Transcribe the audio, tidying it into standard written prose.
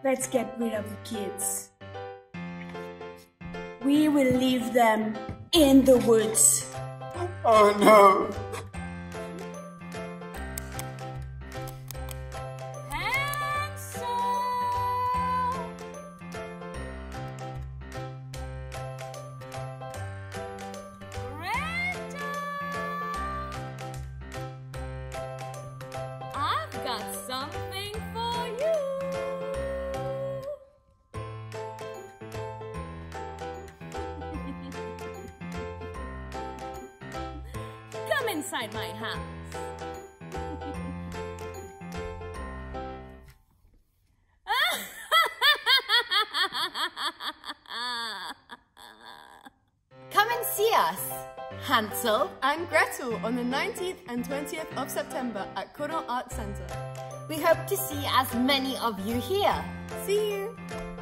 Let's get rid of the kids. We will leave them in the woods. Oh no! Hansel! Gretel! I've got something for you. Come inside my house. Come and see us, Hansel and Gretel, on the 19th and 20th of September at Caudan Arts Centre. We hope to see as many of you here. See you!